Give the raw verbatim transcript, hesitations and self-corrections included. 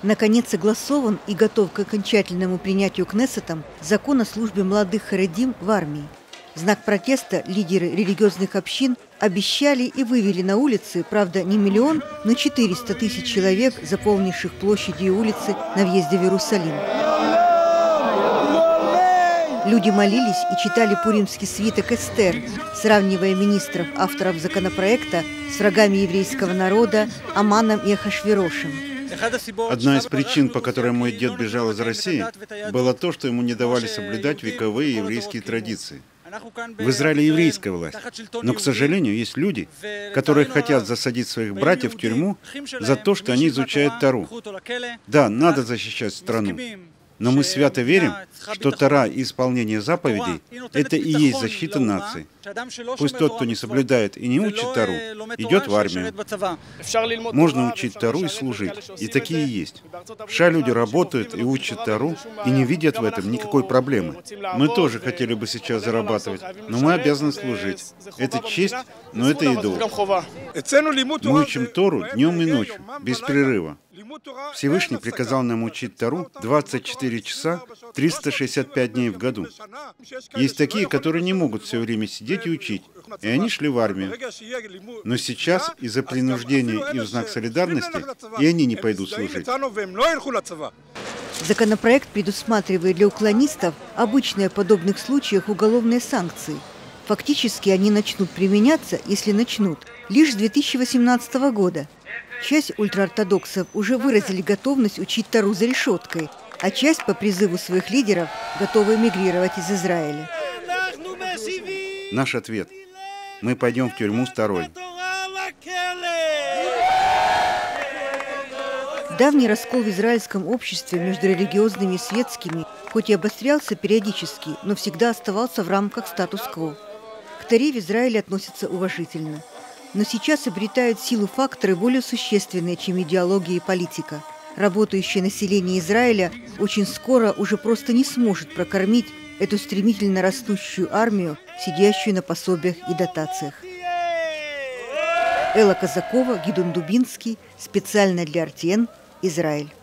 Наконец согласован и готов к окончательному принятию Кнессетом закон о службе молодых харедим в армии. В знак протеста лидеры религиозных общин обещали и вывели на улицы, правда, не миллион, но четыреста тысяч человек, заполнивших площади и улицы на въезде в Иерусалим. Люди молились и читали пуримский свиток Эстер, сравнивая министров, авторов законопроекта, с врагами еврейского народа Аманом и Ахашверошем. Одна из причин, по которой мой дед бежал из России, было то, что ему не давали соблюдать вековые еврейские традиции. В Израиле еврейская власть, но, к сожалению, есть люди, которые хотят засадить своих братьев в тюрьму за то, что они изучают Тору. Да, надо защищать страну, но мы свято верим, что Тора и исполнение заповедей – это и есть защита нации. Пусть тот, кто не соблюдает и не учит Тору, идет в армию. Можно учить Тору и служить, и такие есть. В США люди работают и учат Тору, и не видят в этом никакой проблемы. Мы тоже хотели бы сейчас зарабатывать, но мы обязаны служить. Это честь, но это и долг. Мы учим Тору днем и ночью, без перерыва. Всевышний приказал нам учить Тору двадцать четыре часа, триста шестьдесят пять дней в году. Есть такие, которые не могут все время сидеть и учить, и они шли в армию. Но сейчас из-за принуждения и в знак солидарности и они не пойдут служить. Законопроект предусматривает для уклонистов обычные в подобных случаях уголовные санкции. Фактически они начнут применяться, если начнут, лишь с две тысячи восемнадцатого года. Часть ультраортодоксов уже выразили готовность учить Тору за решеткой, а часть по призыву своих лидеров готова эмигрировать из Израиля. Наш ответ – мы пойдем в тюрьму с Торой. Давний раскол в израильском обществе между религиозными и светскими хоть и обострялся периодически, но всегда оставался в рамках статус-кво. К Торе в Израиле относятся уважительно. Но сейчас обретают силу факторы более существенные, чем идеология и политика. Работающее население Израиля очень скоро уже просто не сможет прокормить эту стремительно растущую армию, сидящую на пособиях и дотациях. Элла Казакова, Гидон Дубинский, специально для эр тэ эн, Израиль.